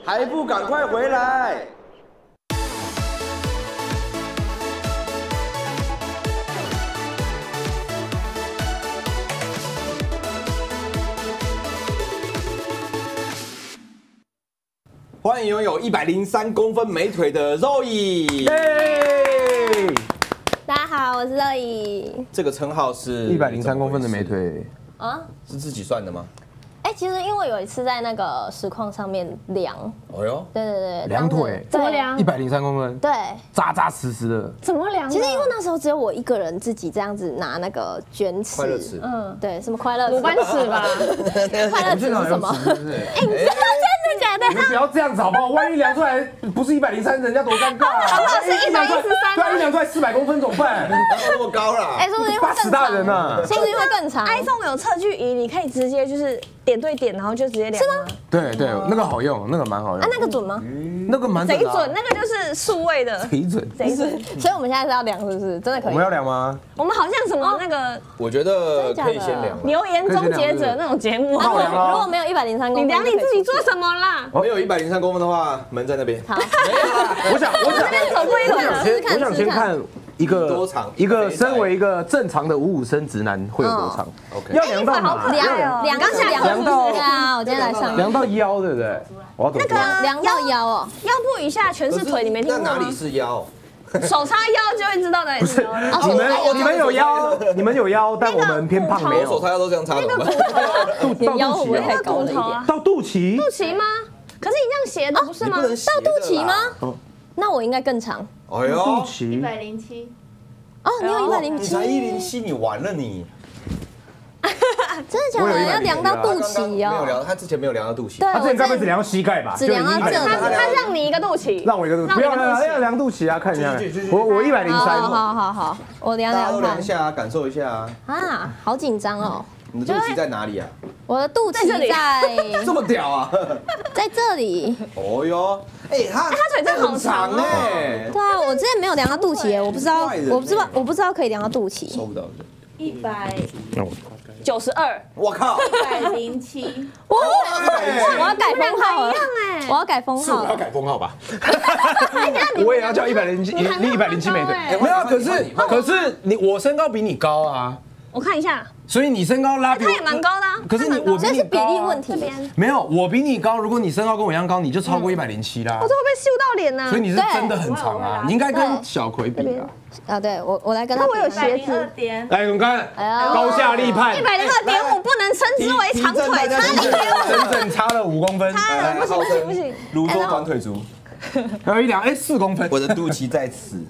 还不赶快回来！欢迎拥有103公分美腿的 Zoe。 大家好，我是乐怡。 这个称号是 103公分的美腿啊， 是自己算的吗？ 其实因为有一次在那个实况上面量， 哦哟， 对， 量腿怎么量 ？103公分， 对， 扎扎实实的。 怎么量？ 其实因为那时候只有我一个人自己这样子拿那个卷尺， 快乐尺， 对，什么快乐尺、 鲁班尺吧？ 快乐尺是什么？ 是不是？ 你知道真的假的？ 你们不要这样子好不好？万一量出来不是103，人家多尴尬啊！ 是113， 对，一量出来400公分怎么办？ 哪有那么高啦？ 说不定会 80大人啊！ 说不定会更长。 iPhone 有测距仪，你可以直接就是点对点，然后就直接量。是吗？ 对，那个好用，那个蛮好用。 那个准吗？ 那个蛮贼准的啊， 准，那个就是数位的。 贼准。 贼准。 所以我们现在是要量，是不是？真的可以我们？要量吗？ 我们好像什么那个我觉得可以先量啦。 留言终结者那种节目。 那我量啊如果没有103公分， 你量你自己做什么啦？ 没有103公分的话，门在那边。 好， 没有啦。 我想走过一轮。 我想先看一个多长一个身为一个正常的55升直男会有多长？ OK 要量到哪？ 量刚才量到对啊，我今天来上量到腰，对不对？我要怎么量？ 量到腰哦。 腰部以下全是腿，你没听过吗那哪里？是腰？ 手叉腰就会知道哪里是腰了。 你们有腰，你们有腰，但我们偏胖没有。 我手叉腰都这样插的吗？ 你的腰会不会太到高了一点？ 到肚脐？ 肚脐吗？可是你这样斜的不是吗？ 你不能斜到肚脐吗的啦？ 那我应该更长哎呦， 肚脐 107， 哦。你有你才 107， 107，你完了你。 真的假的？要量到肚脐没有哦。 量，他之前没有量到肚脐。 对， 他之前该不会只量到膝盖吧？ 只量到这他让你一个肚脐， 让我一个肚脐，不要要量肚脐啊！看一下，我103， 好，我量大家都量看量一下啊，感受一下啊。 啊，好紧张哦。 你的肚脐在哪里啊？ 我的肚脐这么屌啊！ 在这里。 哦哟，他腿真的好长哦哎， 对啊，我之前没有量到肚脐耶，我不知道怪人， 我不知道可以量到肚脐。 收不到的。 92。 我靠！ 107， 我要改封号了，我要改封号了。 改封号吧。我也要叫107，你107美腿。没有啊，可是我身高比你高啊， 我看一下， 所以你身高拉比他也蛮高的啊。 可是我比这是比你高啊例问题。 没有，我比你高。如果你身高跟我一样高，你就超过107啦我。这会被秀到脸呢。 所以你是真的很长啊，你应该跟小葵比啊。 啊，对我来跟他比。 那我有鞋子。 102点， 来，我们看呀高下立判， 102.5不能称之为长腿，差整整差了5公分， 不行不行。 泸州短腿族， 还有一量4公分。 我的肚脐在此。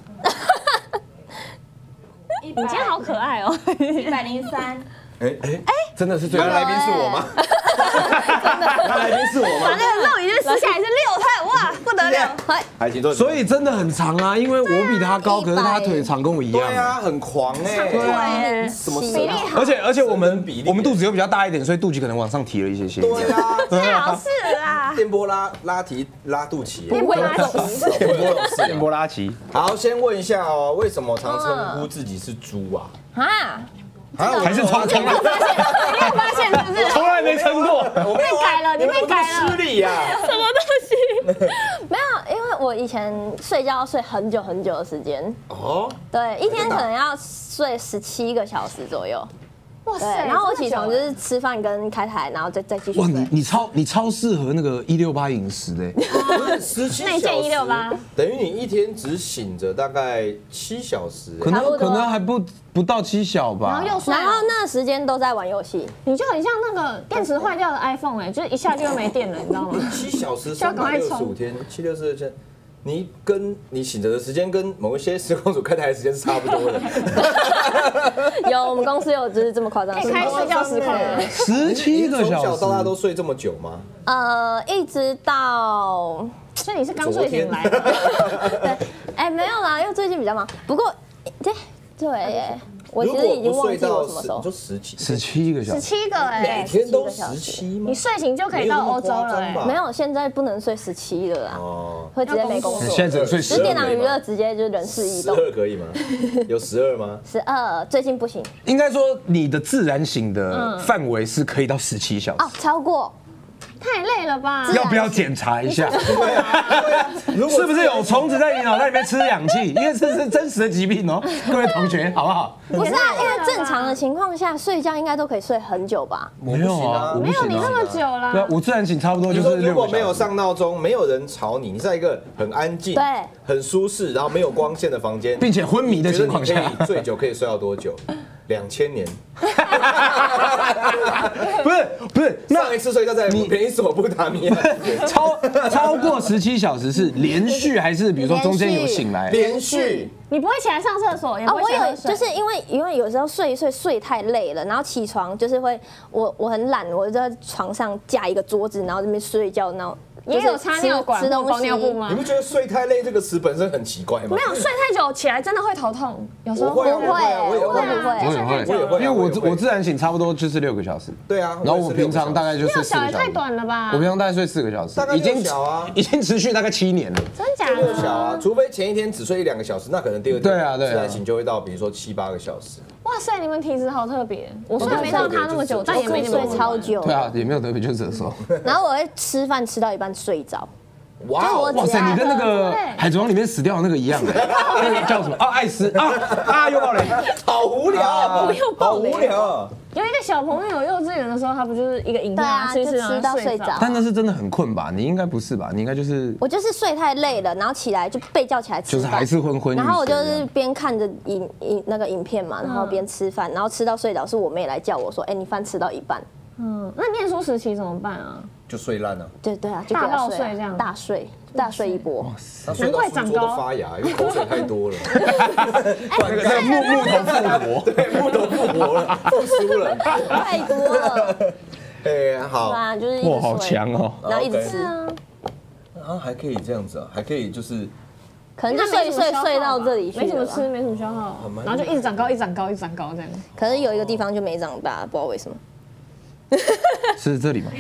你今天好可爱哦。 103， 真的是最原来来宾是我吗？他来宾是我吗？ 反正肉已经撕下来是6态，哇，不得了。 还请坐。 所以真的很长啊，因为我比他高，可是他腿长跟我一样。 对啊，很狂哎。 对， 什么比例好？ 而且我们比例我们肚子又比较大一点，所以肚脐可能往上提了一些些。 对啊， 最好是啦。 电波拉提拉肚脐。 电波拉提电波有事电波拉奇， 好，先问一下哦，为什么常称呼自己是猪啊？ 啊， 还是从你没有发现是不是？ 从来没称过。 我没有啊改了你被改了失礼呀。 什么东西？ 没有，因为我以前睡觉要睡很久很久的时间， 哦， 对，一天可能要睡17个小时左右。对， 哇塞！ 然后我起床就是吃饭跟开台，然后再继续哇， 睡。 你超适合那个168饮食的。 不是17 内建小时 168， 等于你一天只醒着大概7小时。 可差不多能还不到7小吧。 然后又睡， 然后那时间都在玩游戏， 你就很像那个电池坏掉的 iPhone 就是一下就又没电了，你知道吗？ 7小时就要赶快 365天，764天，你跟你醒着的时间跟某一些时光组开台的时间是差不多的。 有我们公司有就是这么夸张的事情。 可以开睡觉时空了。 17个从小小到大时。 都睡这么久吗？ 一直到所以你是刚睡醒来的？ 对，没有啦，因为最近比较忙。不过，对耶，我其实已经忘记我什么时候。 就17 17个小时。 17个每天都17吗？ 你睡醒就可以到欧洲了哎。 没有，现在不能睡17了啦， 哦， 会直接没工作。 现在只能睡 10点档娱乐 12 直接就是人事异动。 12可以吗？有12吗？ 12最近不行应该说你的自然醒的范围是可以到17小时。 哦，超过太累了吧？ 要不要检查一下？ 对啊， 是不是有虫子在你脑袋里面吃氧气？因为这是真实的疾病哦，各位同学，好不好？ 不是啊，因为正常的情况下睡觉应该都可以睡很久吧？ 没有啊， 没有你那么久啦。 对啊，我自然醒差不多就是6个小时。 如果没有上闹钟，没有人吵你，你在一个很安静、 对很舒适，然后没有光线的房间， 并且昏迷的情况下， 你觉得你可以最久可以睡到多久？2000年。 不是， 上一次睡觉在美索不达米亚， 超过17小时是连续还是比如说中间有醒来？ 连续。 你不会起来上厕所，也不会我有， 起来喝水就是因为有时候睡一睡太累了，然后起床就是会我很懒，我就在床上架一个桌子，然后这边睡觉，然后也有插尿管、 吃东西包尿布吗你？不觉得睡太累这个词本身很奇怪吗？ 没有，睡太久起来真的会头痛，有时候我会啊不会， 我也会不会。 我也会， 因为我自然醒差不多就是6个小时。 对啊， 然后我平常大概就睡4 小也太个小时。 短了吧我？平常大概睡4个小时大，概6小啊已经持续大概7年了。 真假 6小的？ 啊，除非前一天只睡1-2个小时，那可能第二天对啊自然醒就会到，比如说7-8个小时。 哇塞，你们体质好特别。我虽然没到他那么久，但也没那么睡超久。 对啊，也没有特别，就是折寿。 然后我会吃饭吃到一半睡着。 哇哦， 哇塞，你跟那个《海贼王》里面死掉的那个一样，那个叫什么啊？艾斯又爆雷， 好无聊啊， 又爆雷好无聊啊。 有一个小朋友幼稚园的时候，他不就是一个影片对啊，就吃吃到睡着。 但那是真的很困吧？你应该不是吧？你应该就是我就是睡太累了，然后起来就被叫起来吃饭， 就是还是昏昏欲睡。 然后我就是边看着那个影片嘛，然后边吃饭，然后吃到睡着，是我妹来叫我说：“哎，你饭吃到一半。” 那念书时期怎么办啊？ 就睡烂了， 对啊，就给大她爆睡这样大睡一波。 他睡到书桌都发芽，因为口水太多了。 那个木头复活， 对，木头复活了，复苏了。 太多了， 哎，好， 啊，就是一直哇，好睡， 强哦！ 然后一直吃， 啊，还可以这样子啊，还可以就是可能就睡到这里去了吧， 没什么吃，没什么消耗，然后就一直长高，一直长高，一直长高这样。 可是有一个地方就没长大，不知道为什么。 是这里吗？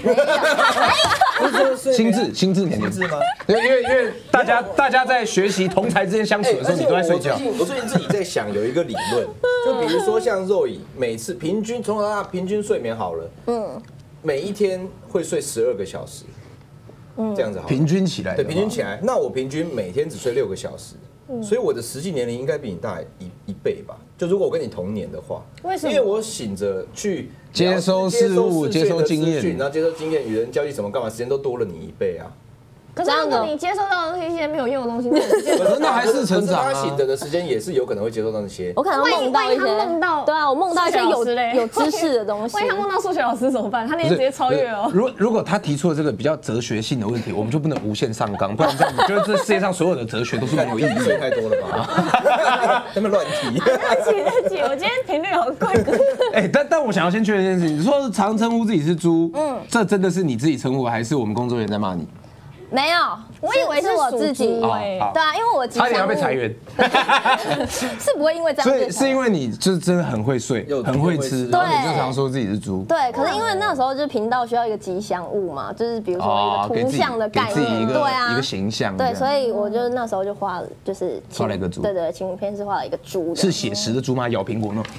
心心智年龄智吗？ 因为大家在学习同才之间相处的时候，你都在睡觉。 我最近自己在想有一个理论，就比如说像肉乙，每次平均从小到大平均睡眠好了，每一天会睡12个小时，这样子好了。 平均起来， 对，平均起来，那我平均每天只睡6个小时，所以我的实际年龄应该比你大一倍吧？就如果我跟你同年的话， 为什么？ 因为我醒着去接收事物、接收经验， 然后接收经验、与人交际什么干嘛，时间都多了你1倍啊。 可是如果你接收到的是一些没有用的东西， 那还是成长啊。 他醒着的时间也是有可能会接收到那些。 我可能梦到一些，对啊，我梦到一些有知识的东西。 万一他梦到数学老师怎么办？他那天直接超越哦。 如果他提出了这个比较哲学性的问题，我们就不能无限上纲，不然这样，觉得这世界上所有的哲学都是没有意义。 睡太多了吧？他们乱提。 对不起，我今天频率好怪。 哎，但我想要先确认一件事情，你说常称呼自己是猪，这真的是你自己称呼，还是我们工作人员在骂你？ 没有，我以为是我自己。 对啊，因为我差点要被裁员， 是不会因为这样。 所以是因为你就是真的很会睡，很会吃，然后你就常说自己是猪。 对，可是因为那时候就是频道需要一个吉祥物嘛，就是比如说一个图像的概念，对啊， 一个形象。 对，所以我就那时候就画了，就是画了一个猪。 对，情片是画了一个猪。 是写实的猪吗？咬苹果呢？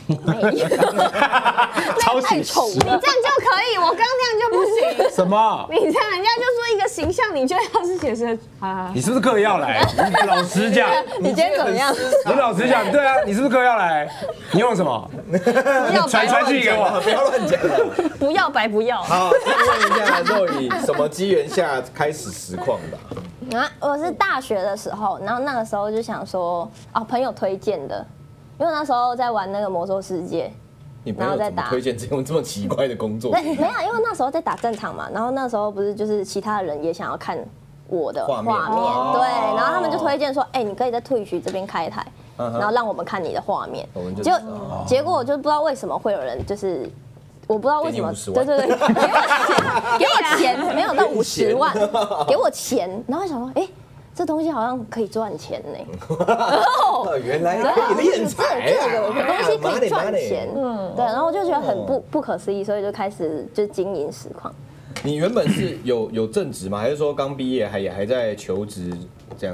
超写实。 你这样就可以，我刚这样就不行。 什么？ 你这样人家就说一个形象，你就要是写实啊？ 你是不是刻意要来？老实讲， 你今天怎么样？ 你老实讲，对啊，你是不是刻意要来？你用什么？传讯给我， 不要乱讲了。 不要白不要。 好，先问一下肉乙，什么机缘下开始实况的？ 啊，我是大学的时候，然后那个时候就想说，朋友推荐的，因为那时候在玩那个魔兽世界。 你朋友怎么推荐这种这么奇怪的工作？ 没有，因为那时候在打战场嘛，然后那时候不是就是其他人也想要看我的画面，对，然后他们就推荐说，你可以在Twitch这边开台，然后让我们看你的画面。结果我就不知道为什么会有人就是。我不知道为什么，对，给我钱，没有到50万，给我钱，然后想说，这东西好像可以赚钱呢。 原来可以敛财啊！ 这个东西可以赚钱，对，然后我就觉得很不可思议，所以就开始就经营实况。 你原本是有正职吗？还是说刚毕业还在求职这样子？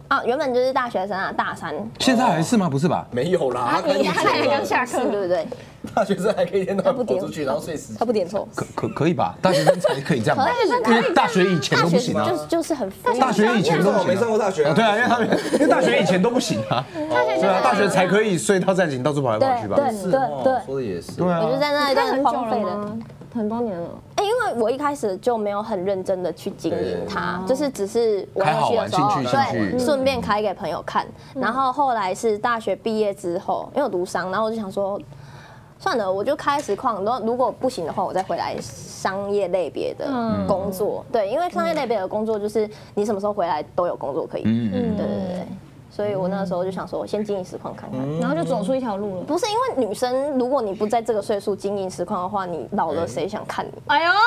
啊，原本就是大学生啊，大3。 现在还是吗？不是吧？ 没有啦， 他才刚下课， 对不对？ 大学生还可以一天到晚跑出去，然后睡死。 他不点错， 可以吧？大学生才可以这样吧？因为大学以前都不行啊。 就是很疯。 大学以前都我没上过大学啊。 对啊，因为大学以前都不行啊。对啊，大学才可以睡到站醒，到处跑来跑去吧。 对， 说的也是。 对啊。 我就在那一段荒废了。 很多年了， 因为我一开始就没有很认真的去经营它，就是只是玩游戏的时候，对，顺便开给朋友看。然后后来是大学毕业之后，因为我读商，然后我就想说，算了，我就开实况。如果不行的话，我再回来商业类别的工作。对，因为商业类别的工作就是你什么时候回来都有工作可以。对。所以我那时候就想说，我先经营实况看看， 然后就走出一条路了。 不是因为女生，如果你不在这个岁数经营实况的话，你老了谁想看你？ 哎呦，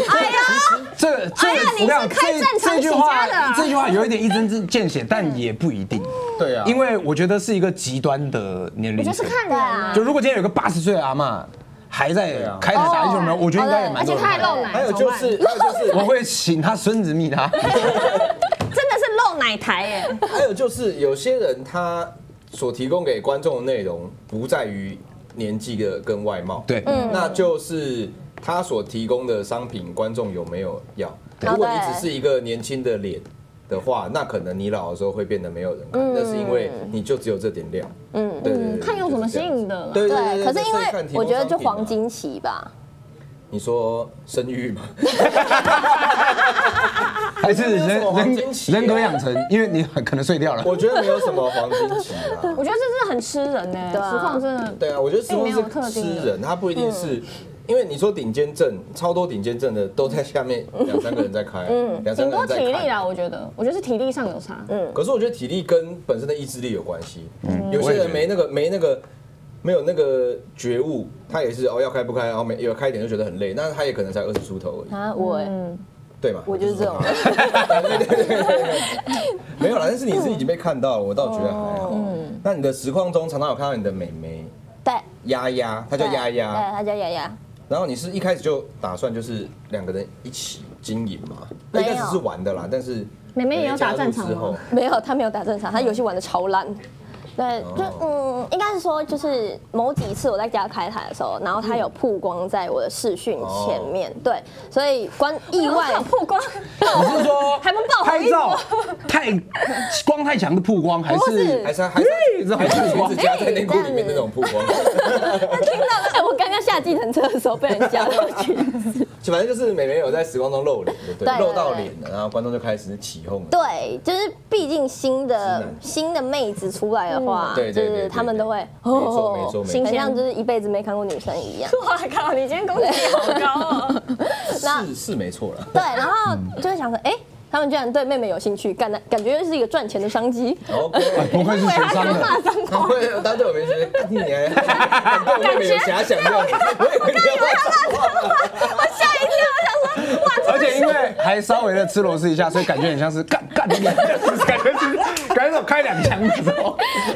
我讲这句话有一点一针见血，但也不一定。 对啊， 因为我觉得是一个极端的年龄层。 我觉得是看人啊。 就如果今天有个80岁的阿嬷还在开台打英雄联盟，我觉得应该也蛮多人。 而且他还露奶， 还有就是我会请他孙子密他。 真的是露奶台耶。 还有就是有些人他所提供给观众的内容不在于年纪的跟外貌， 对， 那就是他所提供的商品观众有没有要。如果你只是一个年轻的脸的话，那可能你老的时候会变得没有人看，那是因为你就只有这点料。对， 看有什么吸引的。 对。 可是因为我觉得就黄金期吧。 你说生育吗？ 还是人格养成？因为你很可能睡掉了。 我觉得没有什么黄金期啊。 我觉得这真的很吃人呢，实况真的。 对啊，我觉得实况是吃人，它不一定是。因为你说顶尖阵，超多顶尖阵的都在下面2-3个人在开， 顶多体力啦，我觉得是体力上有差。 可是我觉得体力跟本身的意志力有关系。有些人没有那个觉悟，他也是要开不开，然后有开一点就觉得很累，那他也可能才20出头而已。 啊， 对嘛？ 我就是这种。 没有啦，但是你是已经被看到了，我倒觉得还好。那你的实况中常常有看到你的妹妹， 对， 丫丫，她叫丫丫， 对，她叫丫丫。 然后你是一开始就打算就是2个人一起经营嘛？那一开始是玩的啦，但是妹妹也有打战场吗？ 没有，她没有打战场，她游戏玩的超烂。对，就应该是说，就是某几次我在家开台的时候，然后他有曝光在我的视讯前面，对，所以意外曝光， 你是说还能爆拍照光太强的曝光，还是裙子夹在内裤里面那种曝光？ 听到我刚刚下计程车的时候被人夹到裙子。 反正就是妹妹有在时光中露脸，对，露到脸了，然后观众就开始起哄。 对，就是毕竟新的妹子出来的话，就是他们都会没错， 很像就是一辈子没看过女生一样。 哇靠，你今天攻击力好高哦！ 是没错了。 对，然后就会想说，他们居然对妹妹有兴趣，感觉是一个赚钱的商机。 不愧是学商的。 当对我没觉得，你对妹妹有遐想这样子，我以为你要骂脏话， 我吓一跳，我想说，哇！ 而且因为还稍微的吃螺丝一下，所以感觉很像是干你，感觉是开2枪的时候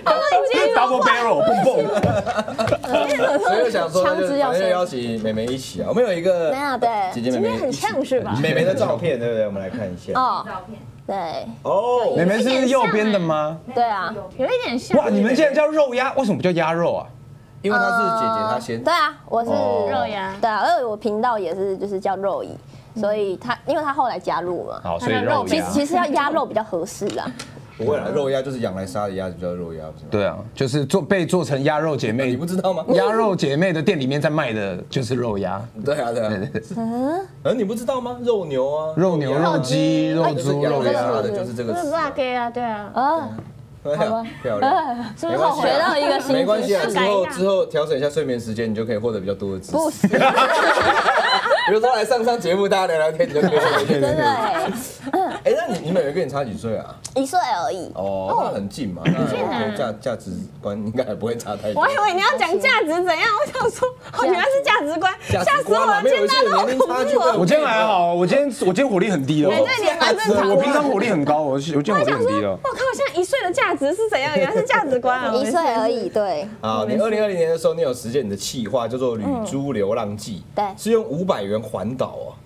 ，double barrel， 蹦蹦。 所以我想说，就邀请妹妹一起啊，我们有一个姐姐妹妹很像是吧？ 妹妹的照片，对不对？我们来看一下。 照片。 对。 哦， 妹妹是右边的吗？ 对啊， 有一点像。 哇，你们竟然叫肉鸭，为什么不叫鸭肉啊？ 因为她是姐姐，她先。 对啊，我是肉鸭。 对啊，而且我频道也是就是叫肉姨，所以因为她后来加入嘛。 好，所以肉鸭。 其实要鸭肉比较合适啊。 不会啦，肉鸭就是养来杀的鸭子叫肉鸭，不是吗？ 对啊，就是被做成鸭肉姐妹， 你不知道吗？ 鸭肉姐妹的店里面在卖的就是肉鸭。 对啊。你不知道吗？肉牛啊， 肉牛、肉鸡、肉猪、肉鸭的，就是这个。 是辣给啊，对啊。 好吧，漂亮， 没关系，学到一个新知识。 没关系啊，之后调整一下睡眠时间，你就可以获得比较多的知识。 不是， 比如说来上节目，大家聊聊天，你就可以睡眠。 真的那你妹妹跟你差几岁啊 ？1岁而已。 哦，那很近嘛，那价值观应该也不会差太多。 我以为你要讲价值怎样，我想说，原来是价值观，吓死我了！ 没有一些年龄差距。 我今天还好，我今天火力很低了。 对，你蛮正常。 我平常火力很高，我今天火力很低了。 我靠，现在1岁的价值是怎样？原来是价值观啊 ！1岁而已，对。 好，你2020年的时候，你有实践你的企划，叫做《旅珠流浪记》， 对， 是用500元环岛哦。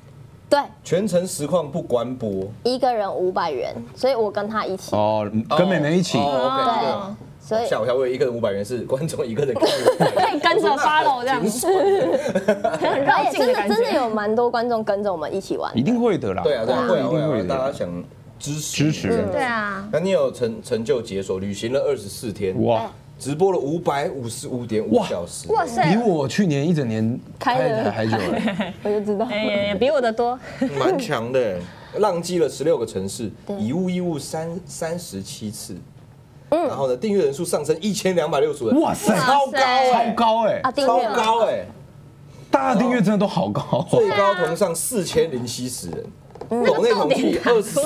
对， 全程实况不关播， 一个人500元，所以我跟他一起。 哦，跟妹妹一起。 对。 所以吓我一跳，我以为一个人500元是观众一个人可以跟着 follow 这样，很绕境的感觉。 真的有蛮多观众跟着我们一起玩， 一定会的啦。 对啊，会，大家想支持。 对啊。 那你有成就解锁，旅行了24天，哇，直播了555.5小时， 哇塞， 比我去年一整年开的还久了。 我就知道， 比我的多， 蛮强的。浪迹了16个城市，以物易物37次。然后呢，订阅人数上升1265人， 哇塞， 超高哎，超高哎， 大家订阅真的都好高， 最高同上4070人。抖内统计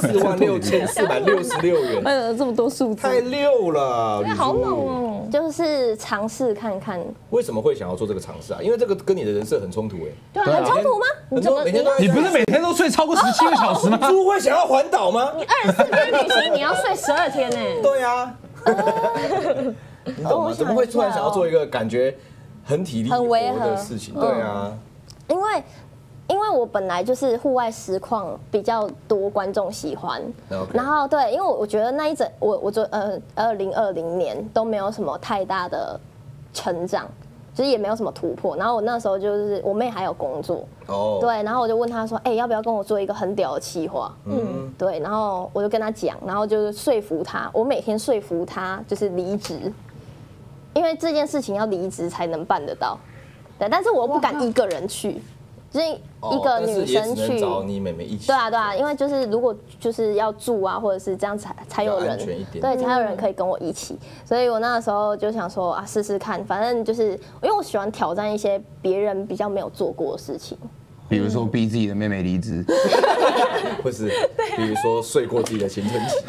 246466元， 这么多数字， 太溜了， 好猛哦！ 就是尝试看看。 为什么会想要做这个尝试啊？因为这个跟你的人设很衝突哎。 对啊，很衝突吗？ 你不是每天都睡超过17个小时吗？ 猪会想要环岛吗？ 你24天旅行，你要睡12天呢？ 对啊。你懂吗？怎么会突然想要做一个感觉很体力活的事情？对啊， 因为我本来就是户外实况比较多观众喜欢，然后对，因为我觉得那一整我2020年都没有什么太大的成长，就是也没有什么突破。然后我那时候就是我妹还有工作，对，然后我就问她说，要不要跟我做一个很屌的企划？对，然后我就跟她讲，然后就是说服她，我每天说服她就是离职，因为这件事情要离职才能办得到，对，但是我不敢一个人去。就是一个女生去找你妹妹一起。 对啊，因为就是如果就是要住啊，或者是这样才有人，对，才有人可以跟我一起。所以我那个时候就想说啊，试试看，反正就是因为我喜欢挑战一些别人比较没有做过的事情。 比如说逼自己的妹妹离职， 不是，比如说睡过自己的青春期。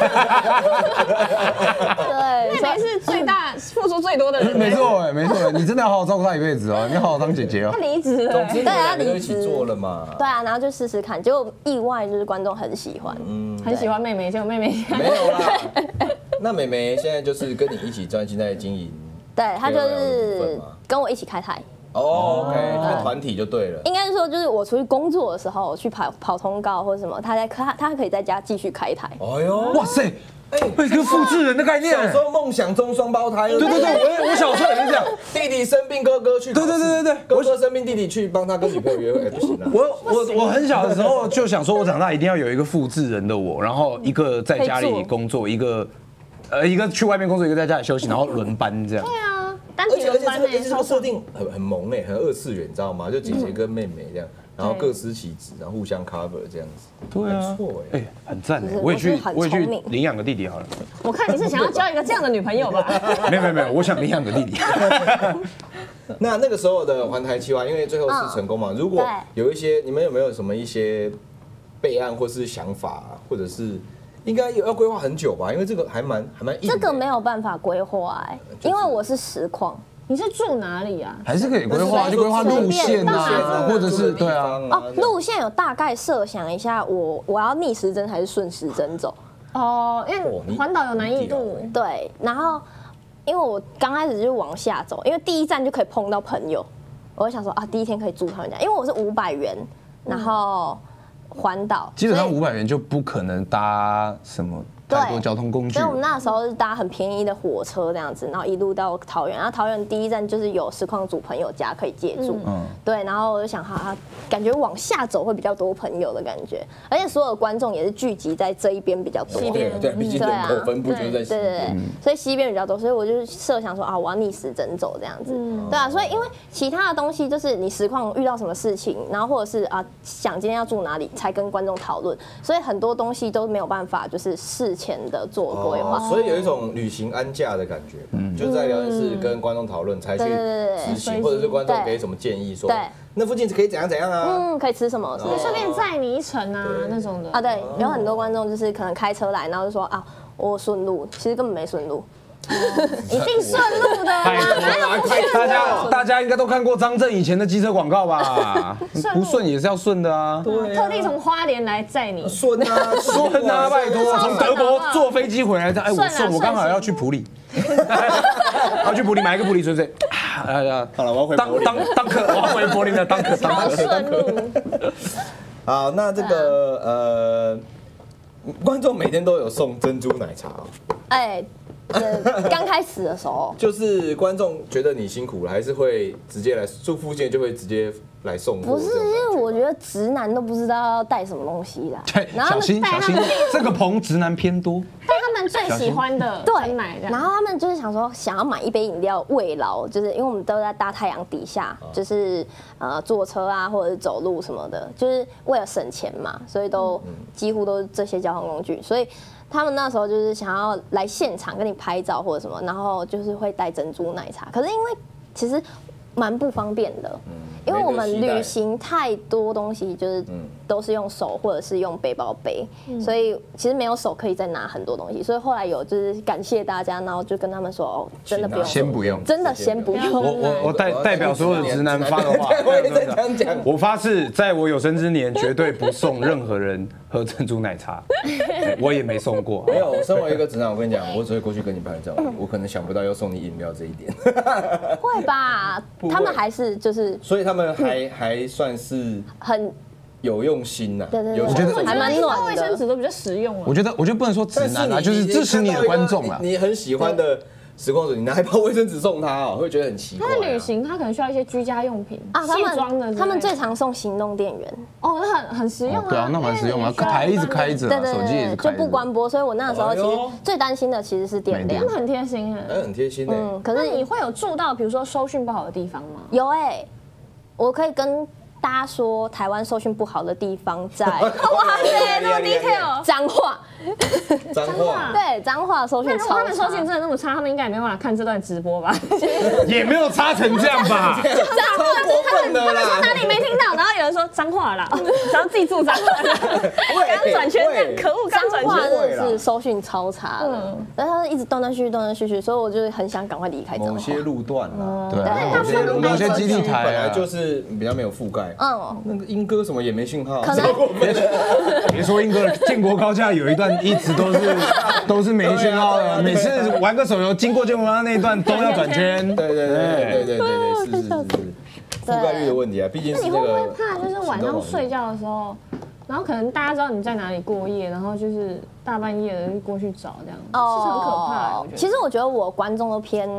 对， 妹妹是最大付出最多的人。 没错，没错，你真的要好好照顾她一辈子哦，你要好好当姐姐哦。 她离职了， 总之大家一起做了嘛。 对啊，然后就试试看，结果意外就是观众很喜欢， 很喜欢妹妹，结果妹妹没有啦。那妹妹现在就是跟你一起专心在经营， 对，她就是跟我一起开台。 OK， 看团体就对了。 应该是说，就是我出去工作的时候，去跑通告或者什么，他可以在家继续开台。 哎呦， 哇塞！一个复制人的概念。 小时候梦想中双胞胎。 对，我小时候也是这样。 弟弟生病，哥哥去。 对， 哥哥生病，弟弟去帮他跟女朋友约会，不行啊。 我很小的时候就想说，我长大一定要有一个复制人的我，然后一个在家里工作，一个去外面工作，一个在家里休息，然后轮班这样。 对啊。 而且这个设定很萌很二次元，你知道吗？就姐姐跟妹妹这样，然后各司其职，然后互相 cover 这样子。 对啊， 不错很赞哎！我也去领养个弟弟好了。 我看你是想要交一个这样的女朋友吧？ 没有，我想领养个弟弟。 那个时候的环台企划，因为最后是成功嘛。如果有一些，你们有没有什么一些备案或是想法，或者是？应该要规划很久吧，因为这个还蛮硬。 这个没有办法规划因为我是实况。 你是住哪里啊？ 还是可以规划，就规划路线啊，或者是对啊。 路线有大概设想一下，我要逆时针还是顺时针走？ 因为环岛有难易度。 对，然后因为我刚开始就往下走，因为第一站就可以碰到朋友，我就想说啊，第一天可以住他们家，因为我是500元，然后。环岛基本上500元就不可能搭什么太多交通工具， 所以我们那时候是搭很便宜的火车这样子，然后一路到桃园，然后桃园第一站就是有实况组朋友家可以借住，对，然后我就想感觉往下走会比较多朋友的感觉，而且所有观众也是聚集在这一边比较多， 对，毕竟人口分布就是在西边， 对，所以西边比较多，所以我就设想说我要逆时针走这样子，对啊，所以因为其他的东西就是你实况遇到什么事情，然后或者是想今天要住哪里才跟观众讨论，所以很多东西都没有办法就是事前的做规划， 所以有一种旅行安驾的感觉，就在聊天室跟观众讨论才去执行，或者是观众给什么建议说，那附近可以怎样啊？ 可以吃什么？ 顺便载你一程啊那种的对，有很多观众就是可能开车来，然后就说我顺路，其实根本没顺路。 一定顺路的， 大家应该都看过张震以前的机车广告吧？不顺也是要顺的啊。 对，特地从花莲来载你。 顺啊， 拜托，从德国坐飞机回来的，我顺，我刚好要去埔里，要去埔里买一个埔里水水。 好了，我要回当客，我要回柏林的当客。 顺路。 好，那这个观众每天都有送珍珠奶茶哦。 刚开始的时候， 就是观众觉得你辛苦了，还是会直接来住附近就会直接来送货。 不是，因为我觉得直男都不知道要带什么东西啦。 小心小心，这个棚直男偏多。 带他们最喜欢的对奶， 然后他们就是想说想要买一杯饮料慰劳，就是因为我们都在大太阳底下，就是坐车啊或者是走路什么的，就是为了省钱嘛，所以都几乎都是这些交通工具，所以。他们那时候就是想要来现场跟你拍照或者什么，然后就是会带珍珠奶茶。可是因为其实蛮不方便的，因为我们旅行太多东西就是都是用手或者是用背包背，所以其实没有手可以再拿很多东西。所以后来有就是感谢大家，然后就跟他们说哦，真的不用， 先不用， 真的先不用。 我代表所有的直男发的话，我发誓，在我有生之年绝对不送任何人喝珍珠奶茶，我也没送过。 没有，身为一个直男，我跟你讲，我只会过去跟你拍照，我可能想不到要送你饮料这一点。 会吧？他们还是就是， 所以他们还算是很有用心呐。 对， 我觉得还蛮暖的。 卫生纸都比较实用啊。 我觉得不能说直男啊，就是支持你的观众啊。 你很喜欢的。时光组，你拿一包卫生纸送他会觉得很奇怪。 他的旅行，他可能需要一些居家用品啊，卸妆的。 他们最常送行动电源。 哦，那很实用啊。 对啊，那蛮实用啊，台一直开着，手机也是就不关播。所以我那时候其实最担心的其实是电量。 真的很贴心哎， 很贴心哎。 可是你会有住到比如说收讯不好的地方吗？ 有哎，我可以跟大家说，台湾收讯不好的地方在哇塞，那么 detail， 彰化。 彰化对彰化收讯超差。 他们收讯真的那么差，他们应该也没办法看这段直播吧？ 也没有差成这样吧？ 彰化就是他们说哪里没听到，然后有人说彰化啦，然后自己住彰化，刚转圈这样，可恶，刚转圈真的是收讯超差的，然后他一直断断续续，所以我就很想赶快离开彰化。 某些路段啦， 对，某些基地台本来就是比较没有覆盖，那个莺歌什么也没讯号， 可能别说莺歌，建国高架有一段一直都是没讯号的，每次玩个手游经过建国高架那一段都要转圈。 对，是覆盖率的问题啊，毕竟是那你会不会怕，就是晚上睡觉的时候，然后可能大家知道你在哪里过夜，然后就是大半夜的就过去找这样，是很可怕。 其实我觉得我观众都偏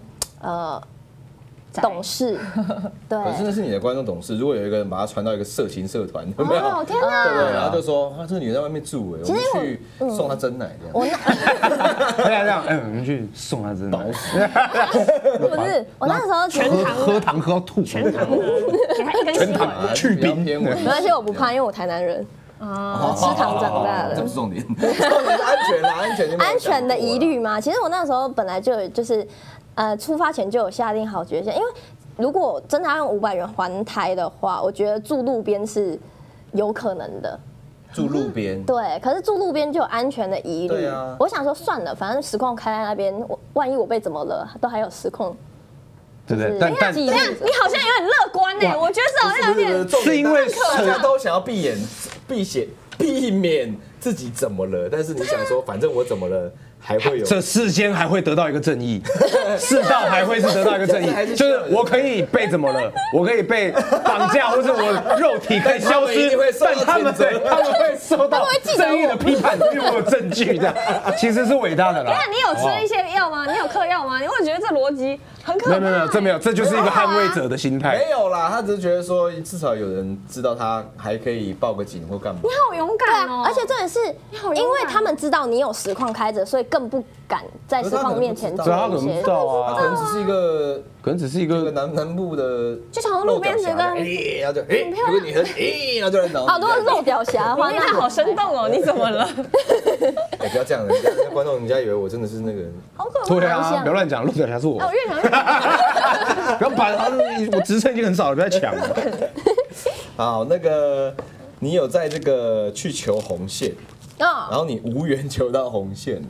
懂事，对。 可是那是你的观众懂事。如果有一个人把他传到一个色情社团，有没有？ 哦天哪！ 对，然后就说这个女人在外面住我们去送她真奶这样。 这样，我们去送她真奶。 不是，我那时候全糖喝糖喝到吐， 全糖给他一根全糖去冰。 没关系，我不怕，因为我台南人。吃糖长大的， 这不是重点，重点是安全啦， 安全的疑虑嘛。其实我那时候本来就是出发前就有下定好决心，因为如果真的要用500元还台的话，我觉得住路边是有可能的。 住路边， 对，可是住路边就有安全的疑虑。 对啊， 我想说算了，反正实况开在那边，万一我被怎么了，都还有实况。 对不对？ 但你好像有点乐观哎，我觉得是好像有点， 是因为大家都想要避免自己怎么了，但是你想说，反正我怎么了，还会有这世间还会得到一个正义，世道还会是得到一个正义，就是我可以被怎么了，我可以被绑架，或者我肉体可以消失，但他们会受到正义的批判，因为我有证据的，其实是伟大的啦。 那你有吃一些药吗？你有嗑药吗？你会觉得这逻辑很可怕。 没有，这没有，这就是一个捍卫者的心态。 没有啦，他只是觉得说，至少有人知道他还可以报个警或干嘛。 你好勇敢哦！ 而且重点是，因为他们知道你有实况开着，所以更不敢在实况面前做一些。 知道啊， 可能只是一个南部的， 就常路边这个， 然后就如果你很然后就来挠。 好多肉屌侠， 哇，那好生动哦！你怎么了？ 不要这样，观众人家以为我真的是那个人。 好可怕！ 对啊，不要乱讲，肉屌侠是我。 我越想越不要把我职称已经很少了，不要抢了。 好，那个你有在这个去求红线，然后你无缘求到红线哦。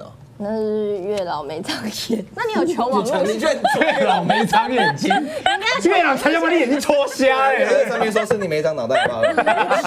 那是月老没长眼。 那你有求网络？ 你月老没长眼睛，月老才要把你眼睛戳瞎哎！ 在上面说是你没长脑袋罢了。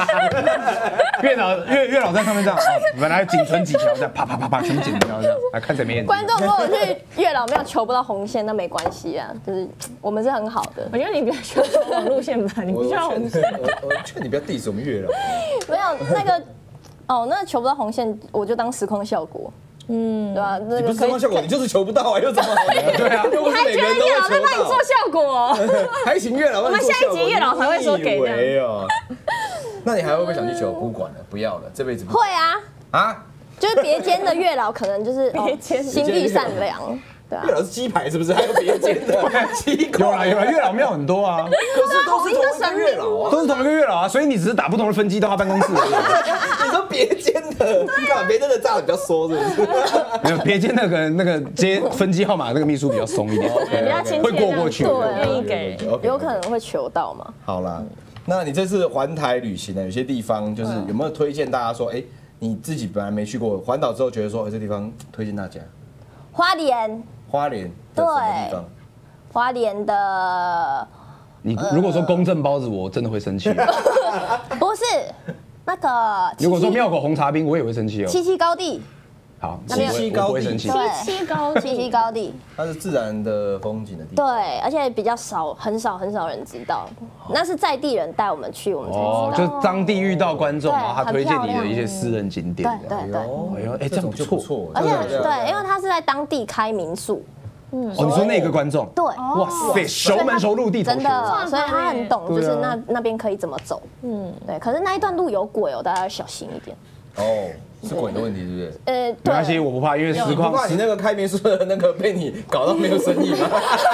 月老在上面这样，本来仅存几条这样，啪啪啪啪全部剪掉这样，来看谁没眼睛。 观众如果去月老没有求不到红线，那没关系啊，就是我们是很好的。 我觉得你比较需要求网路线吧，你不需要红线。 我劝你不要 diss 我们月老。 没有那个那求不到红线，我就当实况效果。对吧？ 你不是实况效果，你就是求不到啊，又怎么好？对啊，又不是还觉得月老在帮你做效果？ 还请月老帮你做效果。 我们下一集月老才会说给的。 那你还会不会想去求？不管了，不要了，这辈子会啊，就是别间的月老可能就是心地善良。 月老是鸡排是不是？还有别间的？ 有啦，月老庙很多啊， 可是都是同一个月老啊， 都是同一个月老啊，所以你只是打不同的分机到他办公室而已。你说别间的，你干嘛？别间的炸的比较缩，是不是？ 没有，别间那个接分机号码那个秘书比较松一点， 比较亲切， 会过去， 愿意给， 有可能会求到嘛。 好啦，那你这次环台旅行呢？有些地方就是有没有推荐大家说，你自己本来没去过，环岛之后觉得说，这地方推荐大家？ 花莲。 花莲的什么地方？ 花莲的， 你如果说公正包子，我真的会生气。 不是那个， 如果说庙口红茶冰，我也会生气哦。 七七高地， 好， 七七高地， 七七高地， 它是自然的风景的地方。 对，而且比较少，很少人知道，那是在地人带我们去，我们才知道。 就当地遇到观众，然后他推荐你的一些私人景点。 对。 哎，这样不错。 而且对，因为他是在当地开民宿。 你说那个观众？ 对， 哇塞，熟门熟路，地头蛇， 真的，所以他很懂，就是那边可以怎么走。对。可是那一段路有鬼大家要小心一点。 是鬼的问题，是不是？ 没关系，我不怕，因为实况。 不怕你那个开民宿的那个被你搞到没有生意吗？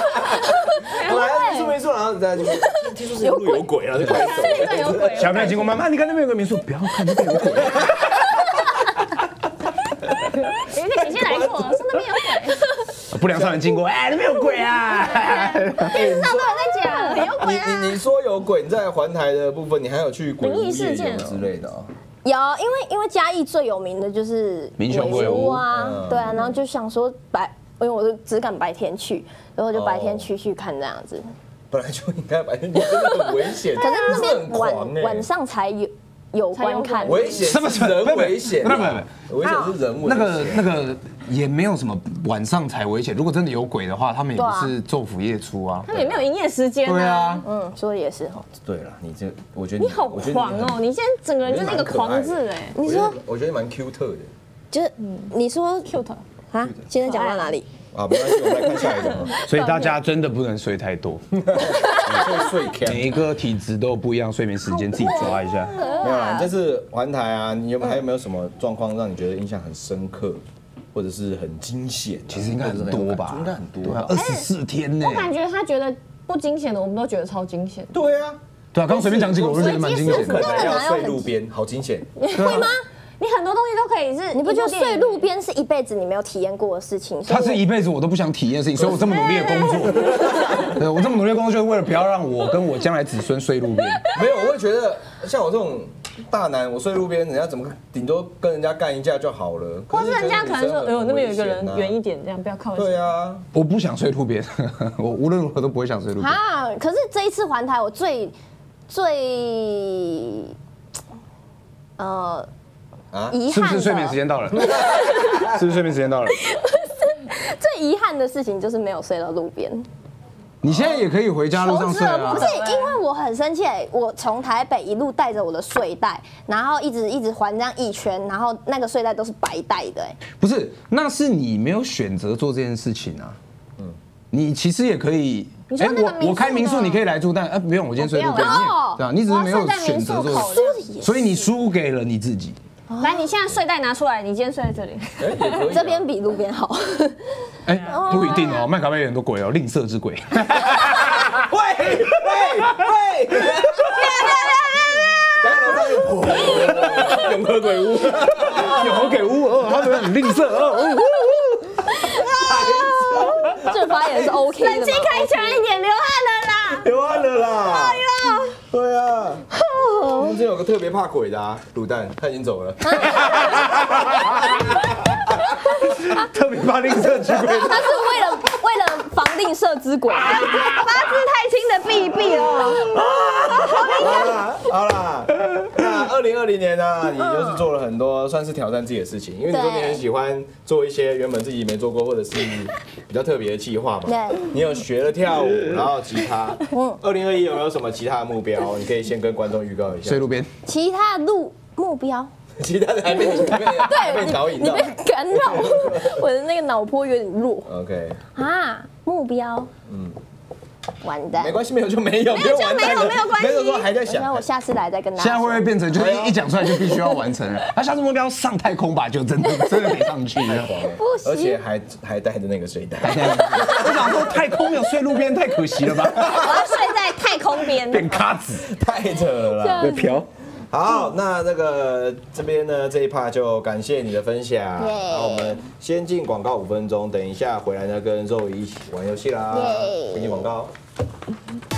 来，民宿，然后大家就听说是路有鬼啊，就快走。 有鬼。 小朋友经过，妈妈，你看那边有个民宿，不要看那边有鬼。 你先来过，说那边有鬼。 不良少年经过，那边有鬼啊！ 电视上都有在讲有鬼啊。 你说有鬼，你在环台的部分，你还有去鬼屋夜游之类的啊？ 有，因为嘉义最有名的就是民雄鬼屋啊，对啊，然后就想说因为我就只敢白天去，然后就白天去看这样子。 本来就应该白天去，真的很危险。 可是那边晚上才有观看， 危险是人危险，危险是人危险。 那个也没有什么晚上才危险。如果真的有鬼的话，他们也不是昼伏夜出啊， 他们也没有营业时间。 对啊， 说的也是哈。 对了，我觉得你好狂哦，你现在整个人就是一个狂字哎。 你说， 我觉得蛮 cute 的， 就是你说 cute 啊？现在讲到哪里？ 啊，没关系，我们来看下一个。 所以大家真的不能睡太多，每一个体质都有不一样睡眠时间，自己抓一下。 没有啦，这次环台啊，你还有没有什么状况让你觉得印象很深刻，或者是很惊险？ 其实应该很多吧， 应该很多。 24天呢。 我感觉他觉得不惊险的，我们都觉得超惊险。 对啊， 刚刚随便讲几个，我就觉得蛮惊险的。 可能要睡路边，好惊险。 会吗？ 你很多东西都可以是， 你不觉得睡路边是一辈子你没有体验过的事情？ 它是一辈子我都不想体验的事情，所以我这么努力的工作。对，我这么努力的工作就是为了不要让我跟我将来子孙睡路边。 没有，我会觉得像我这种大男，我睡路边，人家怎么顶多跟人家干一架就好了。 或是人家可能说，那边有一个人远一点，这样不要靠近。 对啊， 我不想睡路边，我无论如何都不会想睡路边。 啊，可是这一次环台我最遗憾的， 是不是睡眠时间到了？是不是睡眠时间到了？ 最遗憾的事情就是没有睡到路边。 你现在也可以回家路上睡啊。 不是，因为我很生气，我从台北一路带着我的睡袋，然后一直环这样一圈，然后那个睡袋都是白带的。 不是，那是你没有选择做这件事情啊。你其实也可以。我开民宿，你可以来住，但不用，我今天睡路边。对啊，你只是没有选择做，所以你输给了你自己。 来，你现在睡袋拿出来，你今天睡在这里。 这边比路边好。 不一定哦，麦卡贝有很多鬼哦，吝啬之鬼。 喂！永和鬼屋， 永和鬼屋，他们很吝啬哦。 这发言是 OK 的。 冷气开强一点，流汗了啦！哎呀，对啊。我们这有个特别怕鬼的卤蛋，他已经走了。 特别法令设置规他是为了防令设之鬼，八字太轻的避一避哦。 好啦，那2020年呢，你就是做了很多算是挑战自己的事情，因为你说你很喜欢做一些原本自己没做过或者是比较特别的计划嘛。对。你有学了跳舞，然后吉他。2021有没有什么其他的目标？你可以先跟观众预告一下。 睡路边。 其他的目标。 其他的还被导引到， 你被干扰，我的那个脑波有点弱。 OK。 目标。完蛋， 没关系，没有就没有，没有完蛋了，没有关系，没有说还在想。 我下次来再跟大家。 现在会不会变成就是一讲出来就必须要完成了？他下次目标上太空吧，就真的得上去了。 不行， 而且还带着那个睡袋。 我想说太空没有睡路边太可惜了吧？ 我要睡在太空边， 变咖子， 太扯了啦， 被嫖。 好，那这边呢这一 part 就感谢你的分享。好，我们先进广告5分钟，等一下回来呢跟肉一起玩游戏啦。先进广告。